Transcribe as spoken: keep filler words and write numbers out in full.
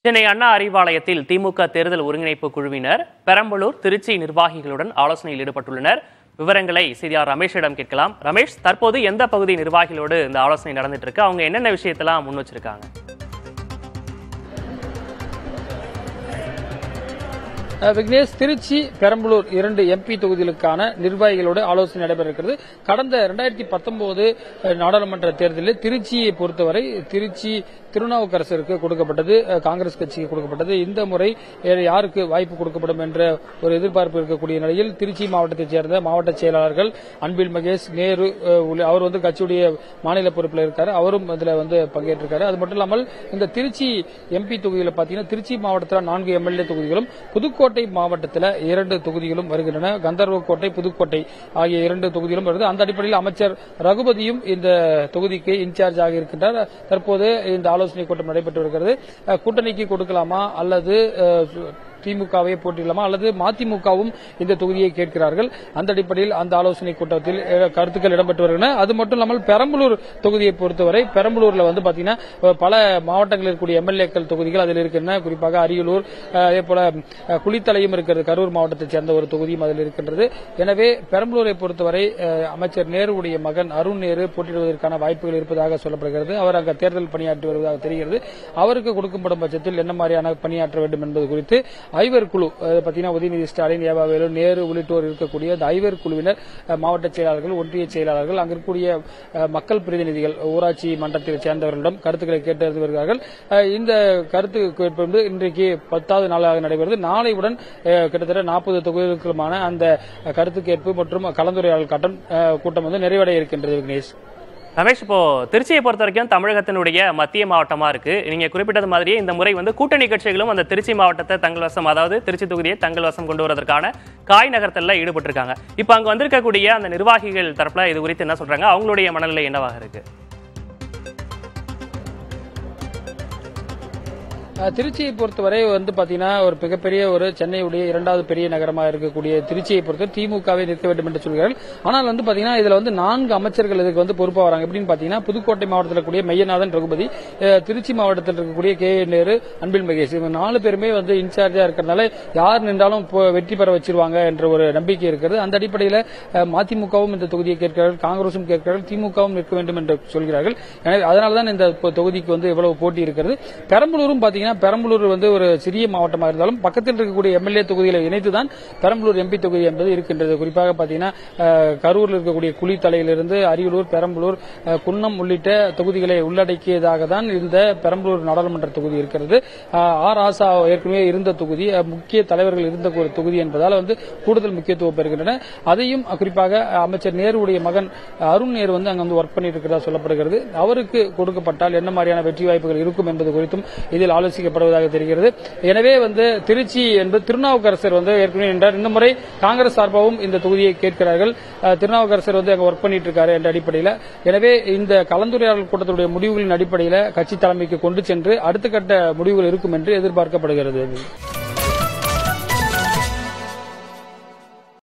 சென்னை அண்ணா அறிவாலயத்தில் திமுக தேர்தல் ஒருங்கிணைப்பு குழுவினர் பெரம்பலூர் திருச்சி நிர்வாகிகளுடன் ஆலோசனையில் ஈடுபட்டுள்ளனர். விவரங்களை செய்தியாளர் ரமேஷிடம் கேட்கலாம். ரமேஷ், தற்போது எந்த பகுதி நிர்வாகிகளோடு இந்த ஆலோசனை நடந்துட்டு இருக்கு? அவங்க என்னென்ன விஷயத்தெல்லாம் முன் வச்சிருக்காங்க? விக்னேஷ், திருச்சி பெரம்பலூர் இரண்டு எம்பி தொகுதிகளுக்கான நிர்வாகிகளோடு ஆலோசனை நடைபெற இருக்கிறது. கடந்த இரண்டாயிரத்தி பத்தொன்பது நாடாளுமன்ற தேர்தலில் திருச்சியை பொறுத்தவரை திருச்சி திருநாவுக்கரசருக்கு கொடுக்கப்பட்டது, காங்கிரஸ் கட்சிக்கு கொடுக்கப்பட்டது. இந்த முறை யாருக்கு வாய்ப்பு கொடுக்கப்படும் என்ற ஒரு எதிர்பார்ப்பு இருக்கக்கூடிய நிலையில் திருச்சி மாவட்டத்தைச் சேர்ந்த மாவட்ட செயலாளர்கள் அன்பில் மகேஷ், நேரு, அவர் வந்து கட்சியுடைய மாநில பொறுப்பில் இருக்காரு, அவரும் இதுல வந்து பங்கேற்றிருக்காரு. அது மட்டும் இல்லாமல் இந்த திருச்சி எம்பி தொகுதியில் பாத்தீங்கன்னா திருச்சி மாவட்டத்தில் நான்கு எம்எல்ஏ தொகுதிகளும், புதுக்கோட்டை மாவட்டத்தில் இரண்டு தொகுதிகளும் வருகின்றன. கந்தர்வக்கோட்டை, புதுக்கோட்டை ஆகிய இரண்டு தொகுதிகளும் வருது. அந்த அடிப்படையில் அமைச்சர் ரகுபதியும் இந்த தொகுதிக்கு இன்சார்ஜ் ஆக இருக்கின்றார். தற்போது இந்த ஆலோசனை கூட்டம் நடைபெற்று வருகிறது. கூட்டணிக்கு கொடுக்கலாமா அல்லது திமுகவை போட்டியிடலாமா அல்லது மதிமுகவும் இந்த தொகுதியை கேட்கிறார்கள். அந்த அடிப்படையில் அந்த ஆலோசனை கூட்டத்தில் கருத்துக்கள் இடம்பெற்று வருகின்றன. அது மட்டும் இல்லாமல் பெரம்பலூர் தொகுதியை பொறுத்தவரை பெரம்பலூர்ல வந்து பாத்தீங்கன்னா பல மாவட்டங்களில் இருக்கக்கூடிய எம்எல்ஏக்கள் தொகுதிகள் அதில் இருக்கின்றன. குறிப்பாக அரியலூர், அதே போல குளித்தலையும் இருக்கிறது, கரூர் மாவட்டத்தைச் சேர்ந்த ஒரு தொகுதியும் அதில் இருக்கின்றது. எனவே பெரம்பலூரை பொறுத்தவரை அமைச்சர் நேருடைய மகன் அருண் நேரு போட்டியிடுவதற்கான வாய்ப்புகள் இருப்பதாக சொல்லப்படுகிறது. அவர் அங்கு தேர்தல் பணியாற்றி வருவதாக தெரிகிறது. அவருக்கு கொடுக்கப்படும் பட்சத்தில் என்ன மாதிரியான பணியாற்ற வேண்டும் என்பது குறித்து ஐவர் குழு பாத்தீங்கன்னா உதயநிதி ஸ்டாலின், ஏவாவேலு, நேரு உள்ளிட்டோர் இருக்கக்கூடிய அந்த ஐவர் குழுவினர் மாவட்ட செயலாளர்கள், ஒன்றிய செயலாளர்கள், அங்கு இருக்கக்கூடிய மக்கள் பிரதிநிதிகள், ஊராட்சி மன்றத்தை சேர்ந்தவர்களிடம் கருத்துக்களை கேட்டறிந்து வருகிறார்கள். இந்த கருத்து கேட்பது இன்றைக்கு பத்தாவது நாளாக நடைபெறுகிறது. நாளையுடன் கிட்டத்தட்ட நாற்பது தொகுதிகளுக்குமான அந்த கருத்து கேட்பு மற்றும் கலந்துரையாடல் கட்டம் கூட்டம் வந்து நிறைவடைய இருக்கின்றது. விக்னேஷ், ரமேஷ், இப்போ திருச்சியை பொறுத்த வரைக்கும் தமிழகத்தினுடைய மத்திய மாவட்டமா இருக்கு. நீங்க குறிப்பிட்டது மாதிரியே இந்த முறை வந்து கூட்டணி கட்சிகளும் அந்த திருச்சி மாவட்டத்தை தங்கள் வசம், அதாவது திருச்சி தொகுதியை தங்கள் வசம் கொண்டு வருவதற்கான காய் நகர்த்தல்ல ஈடுபட்டிருக்காங்க. இப்ப அங்க வந்திருக்கக்கூடிய அந்த நிர்வாகிகள் தரப்புல இது குறித்து என்ன சொல்றாங்க? அவங்களுடைய மனநிலை என்னவாக இருக்கு? திருச்சியை பொறுத்தவரை வந்து பாத்தீங்கன்னா ஒரு மிகப்பெரிய ஒரு சென்னையுடைய இரண்டாவது பெரிய நகரமாக இருக்கக்கூடிய திருச்சியை பொறுத்த திமுகவை நிற்க வேண்டும் என்று சொல்கிறார்கள். ஆனால் வந்து பாத்தீங்கன்னா இதுல வந்து நான்கு அமைச்சர்கள் இதுக்கு வந்து பொறுப்பா வராங்க. எப்படின்னு பாத்தீங்கன்னா புதுக்கோட்டை மாவட்டத்தில் இருக்கக்கூடிய மையநாதன் ரகுபதி, திருச்சி மாவட்டத்தில் இருக்கக்கூடிய கே நேரு, அன்பில் மகேஷ், இவங்க நாலு பேருமே வந்து இன்சார்ஜா இருக்கிறதுனால யார் நின்றாலும் வெற்றி பெற வச்சிருவாங்க என்ற ஒரு நம்பிக்கை இருக்கிறது. அந்த அடிப்படையில் மதிமுகவும் இந்த தொகுதியை கேட்கிறார்கள், காங்கிரசும் கேட்கிறார்கள், திமுகவும் நிற்க வேண்டும் என்று சொல்கிறார்கள். எனவே அதனால்தான் இந்த தொகுதிக்கு வந்து எவ்வளவு போட்டி இருக்கிறது. பெரம்பலூரும் பாத்தீங்கன்னா பெரம்பலூர் வந்து ஒரு சிறிய மாவட்டமாக இருந்தாலும் பக்கத்தில் இருக்கக்கூடிய எம்எல்ஏ தொகுதிகளை இணைத்துதான் பெரம்பலூர் எம்பி தொகுதி என்பது இருக்கின்றது. குறிப்பாக பாத்தீங்கன்னா கரூரில் இருக்கக்கூடிய குளித்தலையிலிருந்து அரியலூர், பெரம்பலூர், குன்னம் உள்ளிட்ட தொகுதிகளை உள்ளடக்கியதாக தான் இந்த பெரம்பலூர் நாடாளுமன்ற தொகுதி இருக்கிறது. ஆர் ஆசா ஏற்கனவே இருந்த தொகுதி, முக்கிய தலைவர்கள் இருந்த ஒரு தொகுதி என்பதால் வந்து கூடுதல் முக்கியத்துவம் பெறுகின்றன. அதையும் குறிப்பாக அமைச்சர் நேருடைய மகன் அருண் நேரு வந்து அங்க வந்து ஒர்க் பண்ணிட்டு இருக்கிறதா சொல்லப்படுகிறது. அவருக்கு கொடுக்கப்பட்டால் என்ன மாதிரியான வெற்றி வாய்ப்புகள் இருக்கும் என்பது குறித்தும் இதில் ஆலோசி படுவதாக தெரிகிறது. எனவே வந்து திருச்சி என்பது திருநாவுக்கரசர் வந்து ஏற்கனவே என்றார். இந்த முறை காங்கிரஸ் சார்பாகவும் இந்த தொகுதியை கேட்கிறார்கள். திருநாவுக்கரசர் வந்து அங்க ஒர்க் பண்ணிட்டு இருக்காரு என்ற அடிப்படையில், எனவே இந்த கலந்துரையாடல் கூட்டத்துடைய முடிவுகளின் அடிப்படையில் கட்சி தலைமைக்கு கொண்டு சென்று அடுத்த கட்ட முடிவுகள் இருக்கும் என்று எதிர்பார்க்கப்படுகிறது.